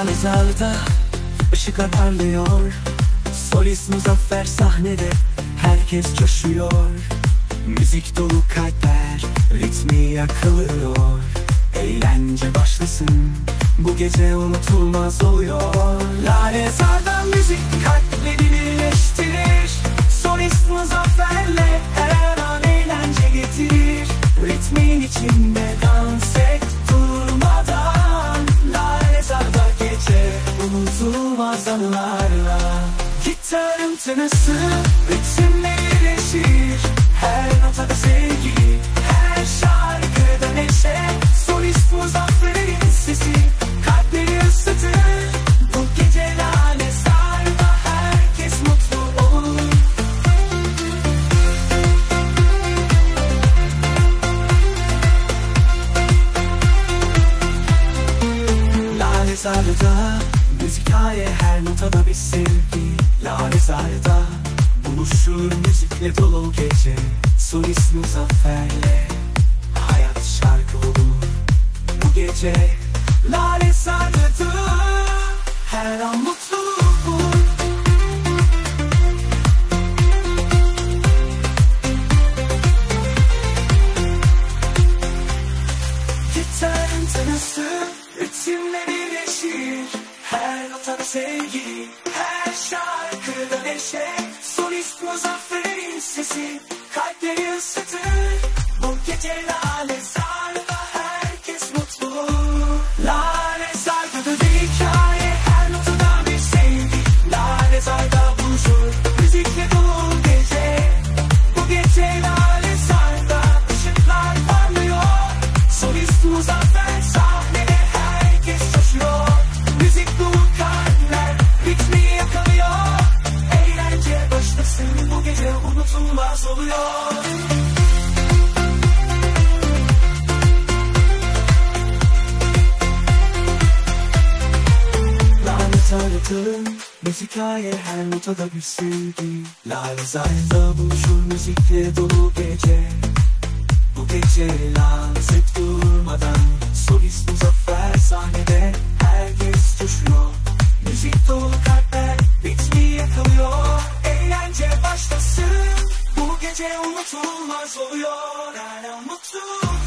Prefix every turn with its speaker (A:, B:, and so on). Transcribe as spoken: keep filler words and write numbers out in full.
A: mezarda ışıklar parlıyor. Solist Muzaffer sahnede, herkes coşuyor. Müzik dolu kalpler ritmi yakalıyor. Eğlence başlasın, bu gece unutulmaz oluyor. Lalezar'da müzik kalpleri birleştirir. Solist Muzaffer'le her an eğlence getirir. Ritmin içinde dans et durmadan. Lalezar'da gece unutulmaz anılarla. Gitarın tınısı ritimle birleşir. Her notada sevgi, her şarkıda neşe. Solist Muzaffer'in sesi kalpleri ısıtır. Bu gece Lalezar'da herkes mutlu olur. Lalezar'da müzik hikaye, her notada bir sevgi. Lalezar'da buluşur müzikle dolu gece. Solist Muzaffer'le hayat şarkı olur. Bu gece Lalezar'da her an mutluluk bulur. Gitarın tınısı ritimle birleşir. Her notada sevgi, her şarkıda neşe. Solist Muzaffer'in sesi kalpleri ısıtır. Bu gece Lalezar'da herkes mutlu. Lalezar'da bir hikaye, her notada bir sevgi. Lalezar'da buluşur müzikle dolu gece. Bu gece Lalezar'da ışıklar parlıyor. Solist Muzaffer sahnede, herkes coşuyor. Müzik dolu kalpler ritmi yakalıyor. Eğlence başlasın, bu gece unutulmaz oluyor. Lalezar'ın müzik hikaye, her notada bir sevgi. Lalezar'da buluşur müzikle dolu gece. Bu gece dans et durmadan. Solist Muzaffer sahnede, herkes coşuyor. Müzik dolu kalpler ritmi yakalıyor. Eğlence başlasın, bu gece unutulmaz oluyor. Her an mutlu